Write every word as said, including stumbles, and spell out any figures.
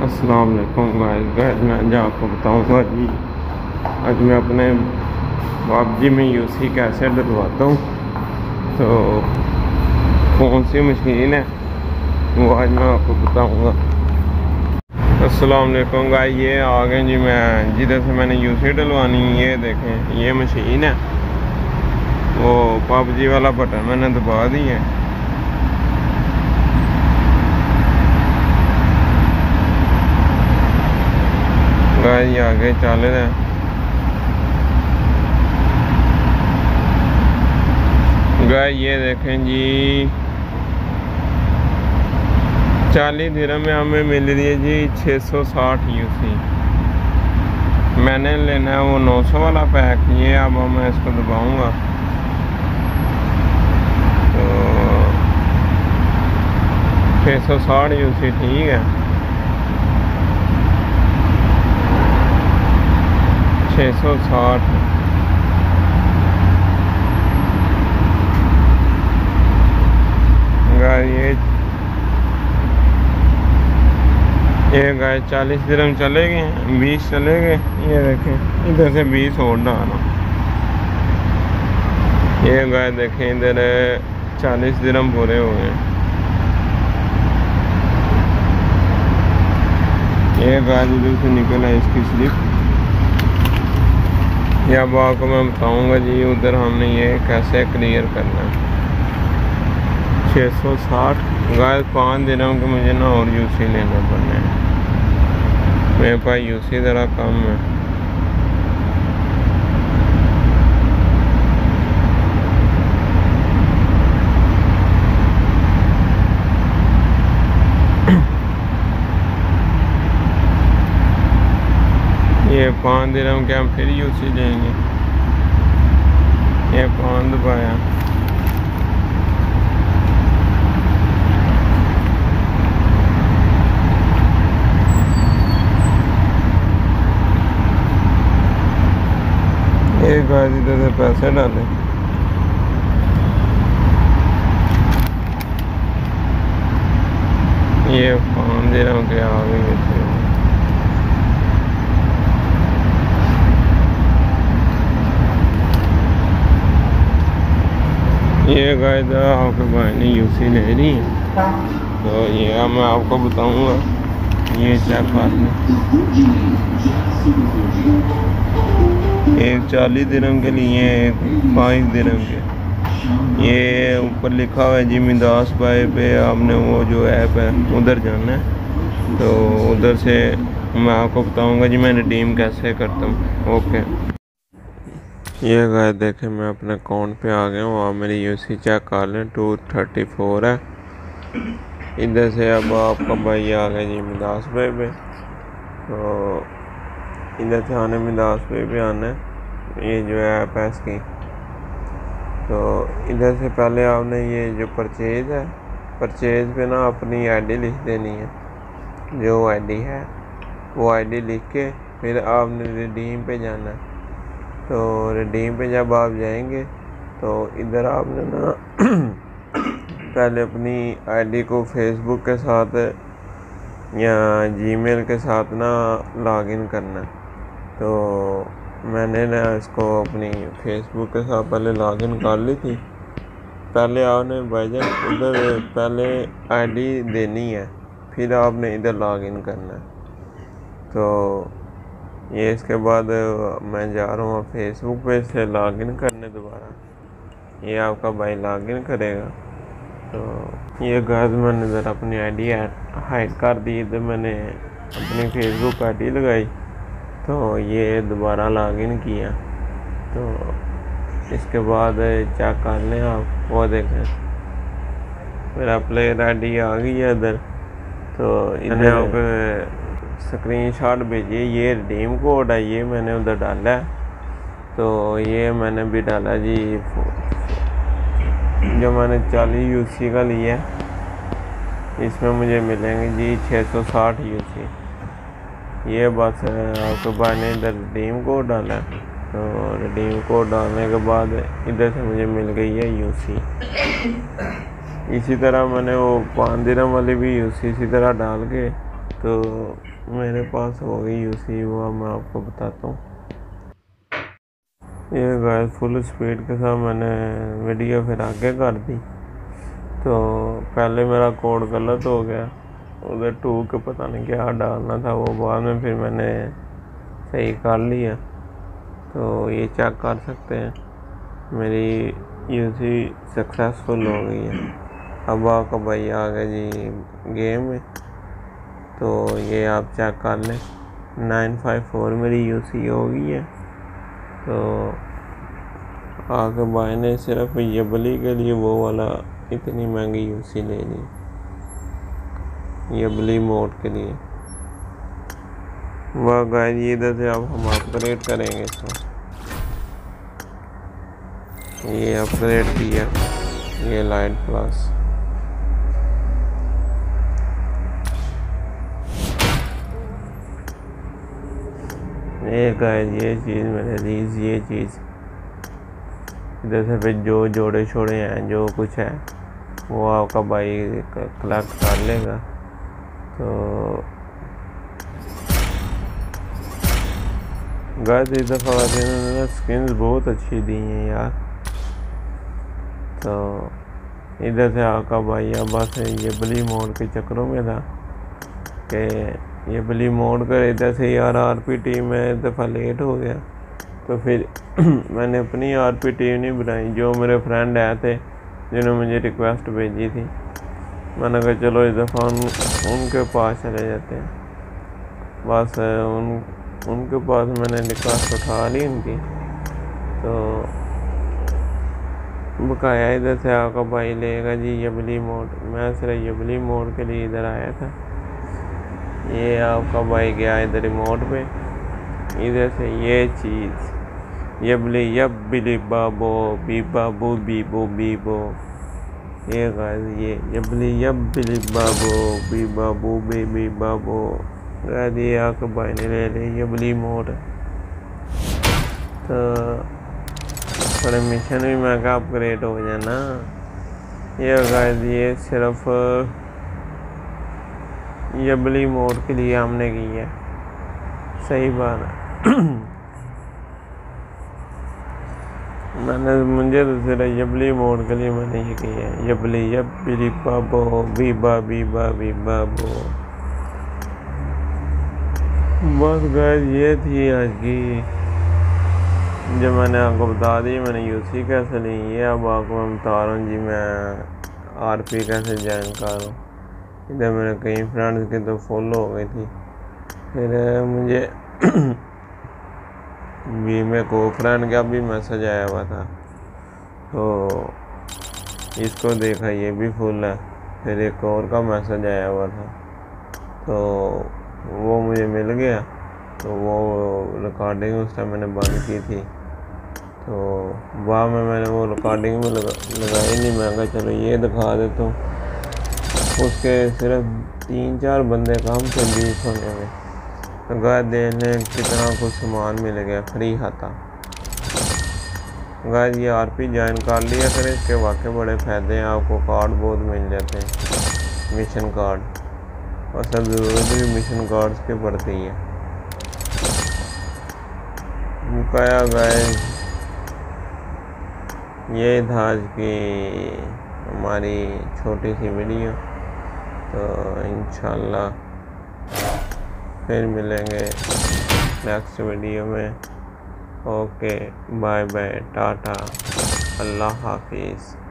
अस्सलाम वालेकुम guys guys मैं आज आपको बताऊंगा जी। आज मैं अपने पबजी में यूसी कैसे डलवाता हूँ, तो कौन सी मशीन है वो आज मैं आपको बताऊंगा। अस्सलाम वालेकुम गाइस, ये आ गए जी। मैं जिधर से मैंने यूसी डलवानी, ये देखें ये मशीन है। वो पबजी वाला बटन मैंने दबा दिया है। गाइस आगे चल रहे हैं। गाइस ये देखें जी, चालीस दिरहम में हमें मिल रही है जी छः सौ साठ यूसी। मैंने लेना है वो नौ सौ वाला पैक। ये अब मैं इसको दबाऊंगा तो छः सौ साठ यूसी ठीक है। छः सौ साठ गाय ये ये गाय चालीस दिरहम चले गए, बीस चले गए। ये देखें इधर से बीस और डालो। ये गाय देखें इधर चालीस दिरहम पूरे हो गए। ये गाय इधर से निकल है इसकी स्लिप। या अब आपको मैं बताऊंगा जी उधर हमने ये कैसे क्लियर करना है। छः सौ साठ गाय पाँच दिनों के मुझे ना और यूसी लेना पड़ना है। मेरे पास यूसी ज़रा कम है। ये पाँच दिनों के हम फिर यूसी लेंगे। ये पाँच दबाया। एक गाय इधर से पैसे डाले। ये पाँच दिनों के आगे थे। ये गाय आपके भाई ने यूसी ले ली है, तो ये मैं आपको बताऊंगा। ये चेक कर लें। एक चालीस दिरहम के लिए, एक पाँच दिरहम के। ये ऊपर लिखा हुआ है जी मिदास भाई पे आपने वो जो ऐप है उधर जाना है, तो उधर से मैं आपको बताऊंगा जी मैं रिडीम कैसे करता हूँ। ओके। ये गाय देखें मैं अपने अकाउंट पे आ गया हूँ। आप मेरी यूसी चेक कर लें, टू थर्टी फोर है। इधर से अब आपका भाई आ गया जी मिदास भाई पे, तो इधर से आने मिदास भाई पे आना है। ये जो ऐप है इसकी, तो इधर से पहले आपने ये जो परचेज है, परचेज पे ना अपनी आईडी लिख देनी है। जो आईडी है वो आईडी लिख के फिर आपने रिडीम पे जाना है। तो रिडीम पे जब आप जाएंगे तो इधर आपने ना पहले अपनी आईडी को फेसबुक के साथ या जीमेल के साथ ना लॉगिन करना है। तो मैंने ना इसको अपनी फेसबुक के साथ पहले लॉगिन कर ली थी। पहले आपने भाईजान उधर पहले आईडी देनी है, फिर आपने इधर लॉगिन करना है। तो ये इसके बाद मैं जा रहा हूँ फेसबुक पे से लॉगिन करने दोबारा। ये आपका भाई लॉगिन करेगा। तो ये गाइस मैंने इधर अपनी आईडी हाइड कर दी। इधर मैंने अपनी फेसबुक आईडी लगाई, तो ये दोबारा लॉगिन किया। तो इसके बाद चेक कर लें आप, वो देखें मेरा प्लेयर आईडी आ गई है इधर। तो इन्हें आपको स्क्रीन शॉट भेजिए। ये रिडीम कोड है, ये मैंने उधर डाला है। तो ये मैंने भी डाला जी, जो मैंने चालीस यूसी का लिया है, इसमें मुझे मिलेंगे जी छः सौ साठ यूसी। ये बस आपके भाई ने इधर रिडीम कोड डाला है। तो रिडीम कोड डालने के बाद इधर से मुझे मिल गई है यूसी। इसी तरह मैंने वो पाँच दिरहम वाली भी यूसी इसी तरह डाल के तो मेरे पास हो गई यूसी, वो मैं आपको बताता हूँ। ये गाइस फुल स्पीड के साथ मैंने वीडियो फिर आगे कर दी। तो पहले मेरा कोड गलत हो गया, उधर टू के पता नहीं क्या डालना था, वो बाद में फिर मैंने सही कर लिया। तो ये चेक कर सकते हैं मेरी यूसी सक्सेसफुल हो गई है। अब आपका भाई आ गया जी गेम में, तो ये आप चेक कर लें। नाइन फाइव फोर मेरी यूसी हो गई है। तो आगे भाई ने सिर्फ ये बली के लिए वो वाला इतनी महंगी यूसी ले ली, ये बली मोड के लिए। वह गाइस इधर से अब हम अपग्रेड करेंगे इसको। ये अपग्रेड किया, ये लाइट प्लस। ये गाइस ये चीज़ मैंने लीज, ये चीज़ इधर से फिर जो जोड़े छोड़े हैं जो कुछ है वो आपका भाई कलेक्ट कर लेगा। तो गाइस इस दफ़ा इन्होंने स्किन्स बहुत अच्छी दी हैं यार। तो इधर से आपका भाई अब बस ये बली मोड के चक्करों में था कि ये बली मोड कर, इधर से यार आरपी टीम में इस दफ़ा लेट हो गया। तो फिर मैंने अपनी आरपी टीम नहीं बनाई, जो मेरे फ्रेंड आए थे जिन्होंने मुझे रिक्वेस्ट भेजी थी, मैंने कहा चलो इस दफ़ा उन, उनके पास चले जाते हैं। बस उन उनके पास मैंने रिक्वेस्ट उठा ली उनकी। तो बकाया इधर से आपका भाई लेगा जी यबली मोड। मैं सिर्फ यबली मोड के लिए इधर आया था। ये आपका भाई गया इधर रिमोट पे, इधर से ये चीज़ यबली यब बिली बाबो बी बाबू बीबो बीबो। ये गाइस ये यबली यब बिली बाबो बी बाबू बेबी बाबो। गाइस ये आपके भाई ने ले ली यबली मोड। तो थोड़े मिशन भी महंगा अपग्रेड हो जाना। ये गाइस ये सिर्फ यबली मोड के लिए हमने की है, सही बात है। मैंने मुझे तो सिर्फ यबली मोड के लिए मैंने ये की है, यबली यबली बाबो बीबा बीबा बीबा बो। बस गाइस ये थी आज की, जो मैंने आपको बता दी मैंने यूसी कैसे ली। ये अब आपको मैं बता रहा हूँ जी मैं आरपी कैसे ज्वाइन करूँ। इधर मेरे कई फ्रेंड्स के तो फॉलो हो गई थी, फिर मुझे भी मेरे को फ्रेंड का भी मैसेज आया हुआ था, तो इसको देखा ये भी फुल है। फिर एक और का मैसेज आया हुआ था, तो वो मुझे मिल गया। तो वो रिकॉर्डिंग उस टाइम मैंने बंद की थी, तो वहाँ में मैंने वो रिकॉर्डिंग में लगा लगाई नहीं। मैं कहा चलो ये दिखा देता हूँ। उसके सिर्फ तीन चार बंदे काम थे बीस होने में। तो गाय देने कितना कुछ सामान मिल गया फ्री हाथा। गाय ये आरपी ज्वाइन कर लिया करें, इसके वाकई बड़े फ़ायदे हैं। आपको कार्ड बहुत मिल जाते हैं, मिशन कार्ड, और सब ज़रूरत भी मिशन कार्ड्स के पड़ती है। मुकाया गाय ये था आज की हमारी छोटी सी वीडियो। तो इंशाल्लाह फिर मिलेंगे नेक्स्ट वीडियो में। ओके बाय बाय टाटा, अल्लाह हाफिज़।